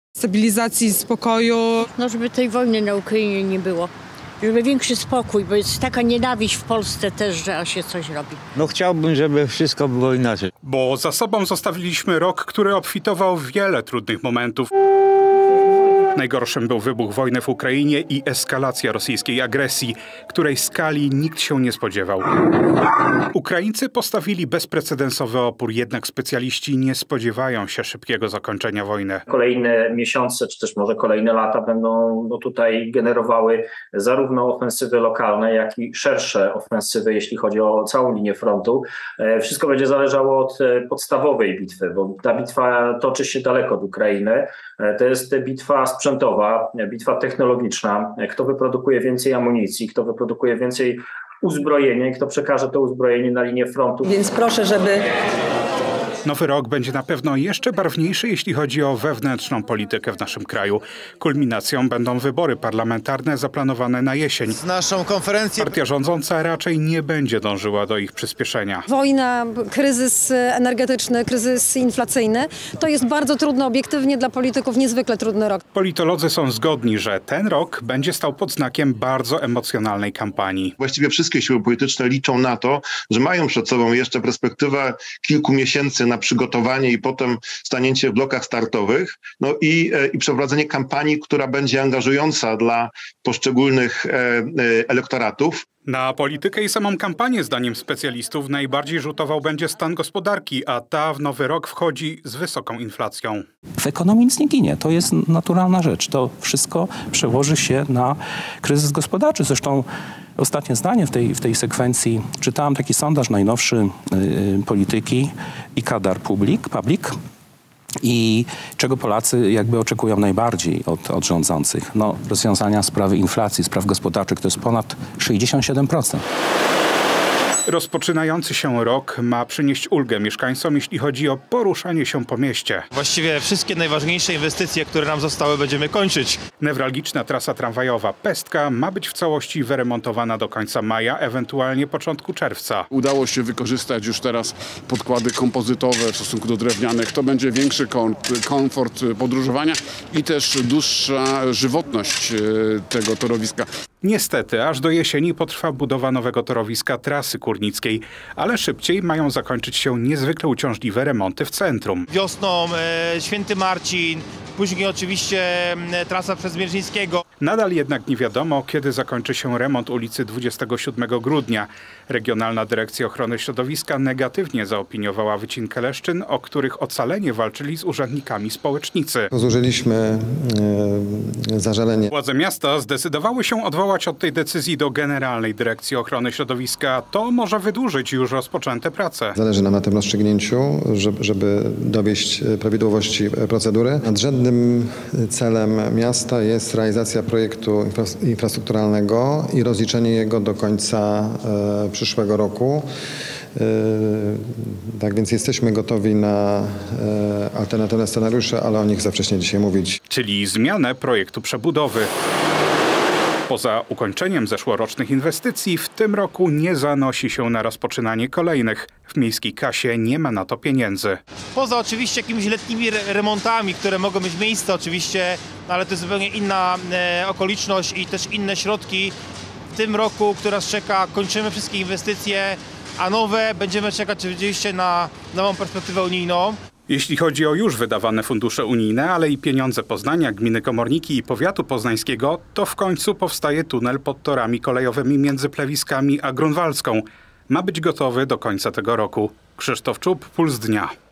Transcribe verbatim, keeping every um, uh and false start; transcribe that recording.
Stabilizacji, spokoju. No, żeby tej wojny na Ukrainie nie było. Żeby większy spokój, bo jest taka nienawiść w Polsce też, że się coś robi. No chciałbym, żeby wszystko było inaczej. Bo za sobą zostawiliśmy rok, który obfitował w wiele trudnych momentów. Najgorszym był wybuch wojny w Ukrainie i eskalacja rosyjskiej agresji, której skali nikt się nie spodziewał. Ukraińcy postawili bezprecedensowy opór, jednak specjaliści nie spodziewają się szybkiego zakończenia wojny. Kolejne miesiące, czy też może kolejne lata będą no, tutaj generowały zarówno ofensywy lokalne, jak i szersze ofensywy, jeśli chodzi o całą linię frontu. Wszystko będzie zależało od podstawowej bitwy, bo ta bitwa toczy się daleko od Ukrainy. To jest bitwa sprzętowa, bitwa technologiczna. Kto wyprodukuje więcej amunicji, kto wyprodukuje więcej uzbrojenia i kto przekaże to uzbrojenie na linię frontu. Więc proszę, żeby... Nowy rok będzie na pewno jeszcze barwniejszy, jeśli chodzi o wewnętrzną politykę w naszym kraju. Kulminacją będą wybory parlamentarne zaplanowane na jesień. Z naszą konferencją... Partia rządząca raczej nie będzie dążyła do ich przyspieszenia. Wojna, kryzys energetyczny, kryzys inflacyjny to jest bardzo trudny obiektywnie dla polityków, niezwykle trudny rok. Politolodzy są zgodni, że ten rok będzie stał pod znakiem bardzo emocjonalnej kampanii. Właściwie wszystkie siły polityczne liczą na to, że mają przed sobą jeszcze perspektywę kilku miesięcy na przygotowanie i potem stanięcie w blokach startowych, no i, i przeprowadzenie kampanii, która będzie angażująca dla poszczególnych e, e, elektoratów. Na politykę i samą kampanię, zdaniem specjalistów, najbardziej rzutował będzie stan gospodarki, a ta w nowy rok wchodzi z wysoką inflacją. W ekonomii nic nie ginie. To jest naturalna rzecz. To wszystko przełoży się na kryzys gospodarczy. Zresztą ostatnie zdanie w tej, w tej sekwencji. Czytałem taki sondaż najnowszy yy, Polityki i Kadar Public, Public. I czego Polacy jakby oczekują najbardziej od, od rządzących? No, rozwiązania sprawy inflacji, spraw gospodarczych to jest ponad sześćdziesiąt siedem procent. Rozpoczynający się rok ma przynieść ulgę mieszkańcom, jeśli chodzi o poruszanie się po mieście. Właściwie wszystkie najważniejsze inwestycje, które nam zostały, będziemy kończyć. Newralgiczna trasa tramwajowa Pestka ma być w całości wyremontowana do końca maja, ewentualnie początku czerwca. Udało się wykorzystać już teraz podkłady kompozytowe w stosunku do drewnianych. To będzie większy komfort podróżowania i też dłuższa żywotność tego torowiska. Niestety, aż do jesieni potrwa budowa nowego torowiska trasy Kurnickiej, ale szybciej mają zakończyć się niezwykle uciążliwe remonty w centrum. Wiosną e, Święty Marcin, później oczywiście e, trasa przez Mierzyńskiego. Nadal jednak nie wiadomo, kiedy zakończy się remont ulicy dwudziestego siódmego grudnia. Regionalna Dyrekcja Ochrony Środowiska negatywnie zaopiniowała wycinkę leszczyn, o których ocalenie walczyli z urzędnikami społecznicy. Złożyliśmy e, zażalenie. Władze miasta zdecydowały się odwołać od tej decyzji do Generalnej Dyrekcji Ochrony Środowiska. To może wydłużyć już rozpoczęte prace. Zależy nam na tym rozstrzygnięciu, żeby, żeby dowieść prawidłowości procedury. Nadrzędnym celem miasta jest realizacja projektu infrastrukturalnego i rozliczenie jego do końca e, przyszłego roku. E, tak więc jesteśmy gotowi na e, alternatywne scenariusze, ale o nich za wcześnie dzisiaj mówić. Czyli zmianę projektu przebudowy. Poza ukończeniem zeszłorocznych inwestycji w tym roku nie zanosi się na rozpoczynanie kolejnych. W miejskiej kasie nie ma na to pieniędzy. Poza oczywiście jakimiś letnimi remontami, które mogą mieć miejsce oczywiście, ale to jest zupełnie inna e, okoliczność i też inne środki. W tym roku, który nas czeka, kończymy wszystkie inwestycje, a nowe będziemy czekać oczywiście na nową perspektywę unijną. Jeśli chodzi o już wydawane fundusze unijne, ale i pieniądze Poznania, gminy Komorniki i powiatu poznańskiego, to w końcu powstaje tunel pod torami kolejowymi między Plewiskami a Grunwaldzką. Ma być gotowy do końca tego roku. Krzysztof Czub, Puls Dnia.